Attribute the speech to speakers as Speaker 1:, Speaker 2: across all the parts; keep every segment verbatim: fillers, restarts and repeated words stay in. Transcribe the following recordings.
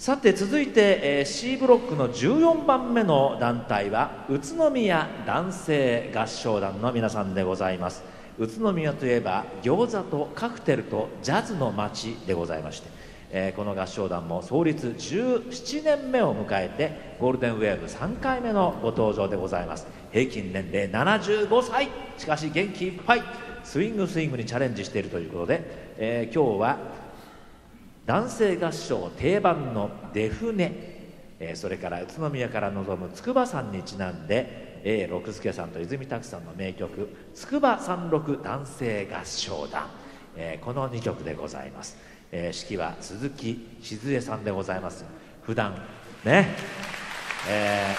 Speaker 1: さて続いて、えー、C ブロックのじゅうよんばんめの団体は宇都宮男性合唱団の皆さんでございます。宇都宮といえば餃子とカクテルとジャズの街でございまして、えー、この合唱団も創立じゅうななねんめを迎えてゴールデンウェーブさんかいめのご登場でございます。平均年齢ななじゅうごさい、しかし元気いっぱいスイングスイングにチャレンジしているということで、えー、今日は男性合唱定番のデフネ、えー、それから宇都宮から望む筑波山にちなんで A 六輔さんと泉拓さんの名曲「筑波山麓男性合唱団」、えー、このにきょくでございます。えー、指揮は鈴木静江さんでございます。普段ね、え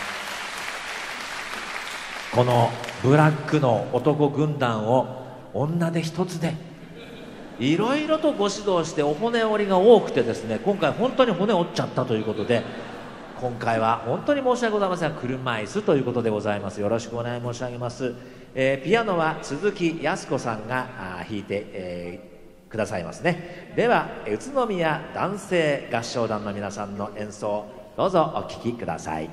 Speaker 1: ー、このブラックの男軍団を女で一つでいろいろとご指導してお骨折りが多くてですね、今回本当に骨折っちゃったということで、今回は本当に申し訳ございませんが車椅子ということでございます。よろしくお願い申し上げます。えー、ピアノは鈴木靖子さんが弾いて、えー、くださいますね。では宇都宮男性合唱団の皆さんの演奏どうぞお聴きください。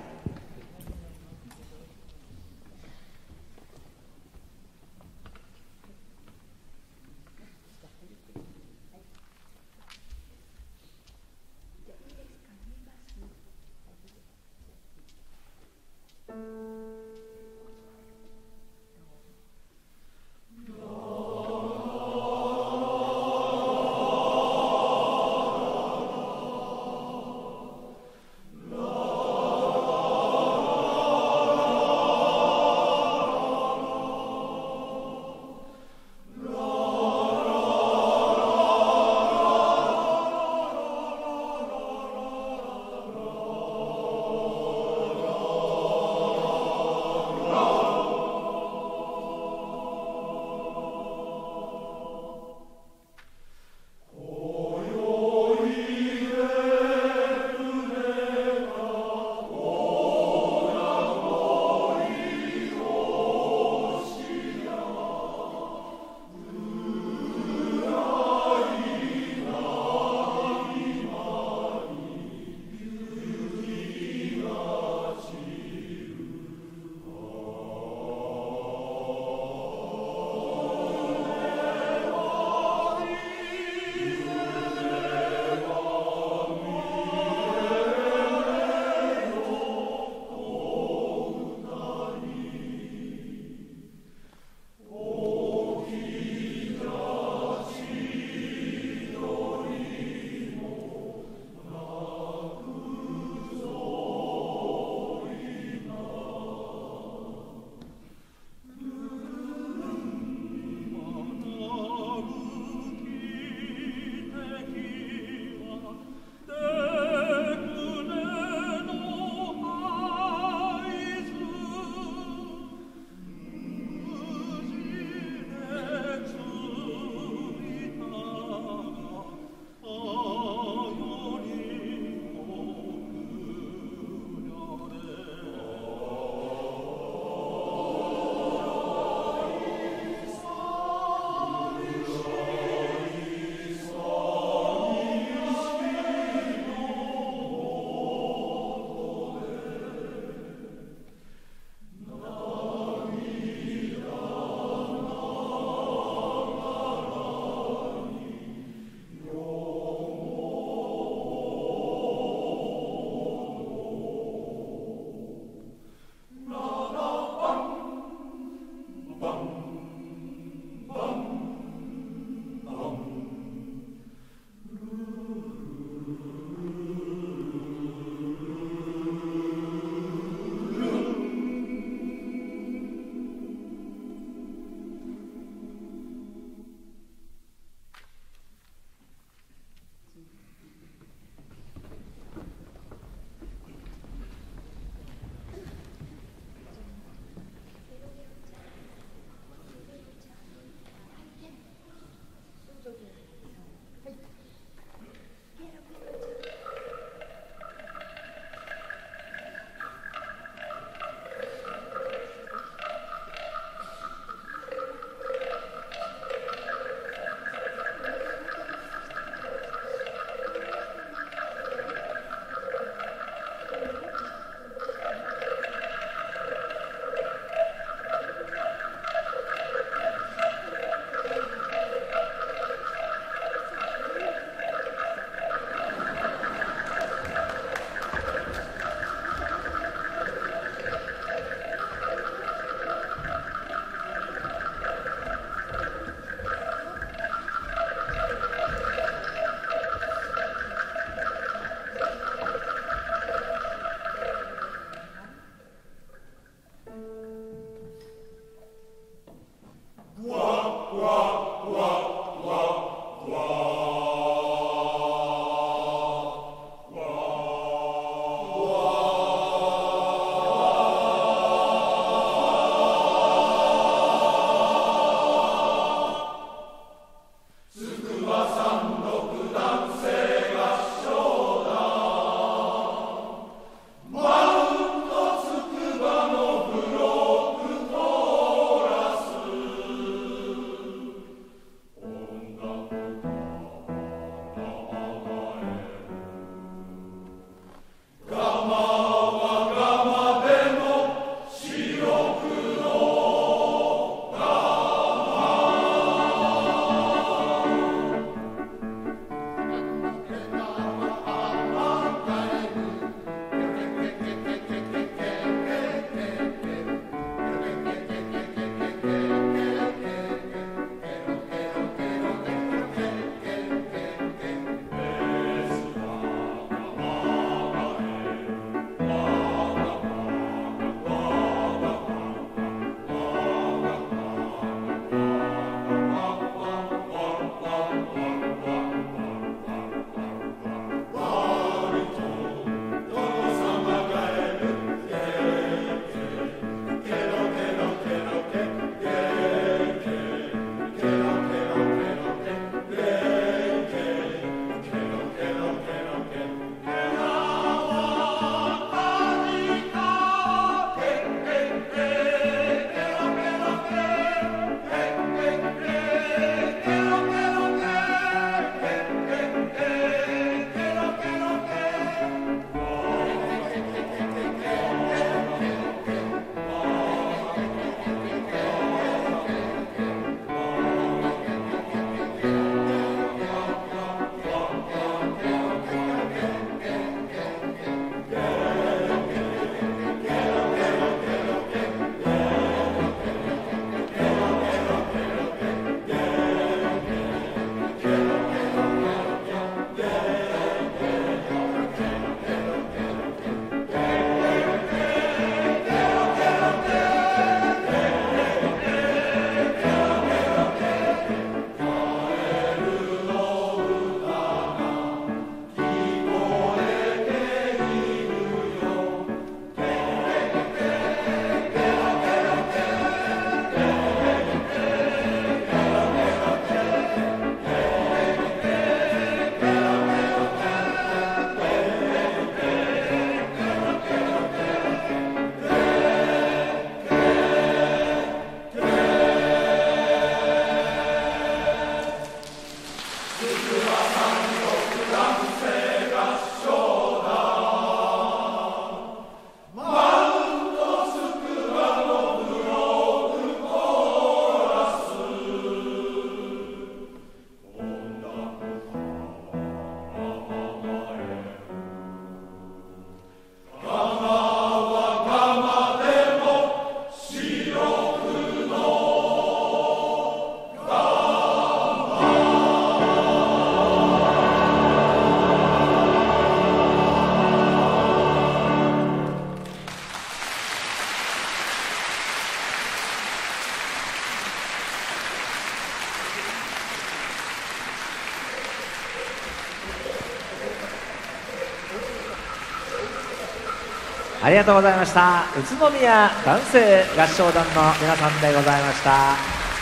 Speaker 1: ありがとうございました。宇都宮男声合唱団の皆さんでございました。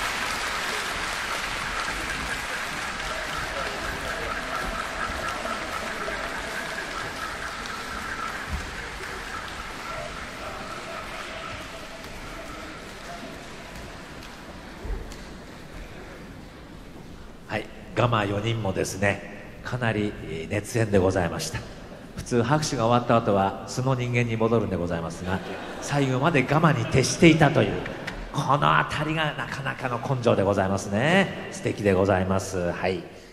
Speaker 1: はい、ガマよにんもですね、かなり熱演でございました。普通拍手が終わった後は素の人間に戻るんでございますが、最後まで我慢に徹していたというこの辺りがなかなかの根性でございますね。素敵でございます。はい。